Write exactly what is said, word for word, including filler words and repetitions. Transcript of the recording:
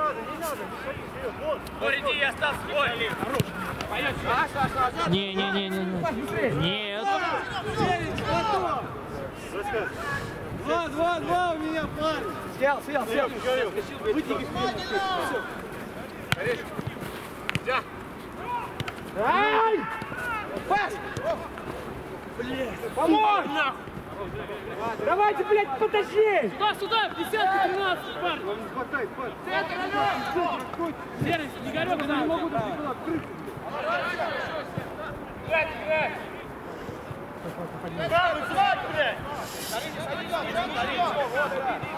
Иди, я стал свой. Не, не, не, не, не. Нет. Два, два, два у меня, парень. Сел, сел, сел. Вытяни вперед. Ай! Пас! Помочь! Давайте, блядь, потащи! Сюда, сюда, десятка, тринадцать, парень. Не хватает, парень. Серый, Игорек, да. Не могут было открыть. Играть, играть. Да, высылать, блядь.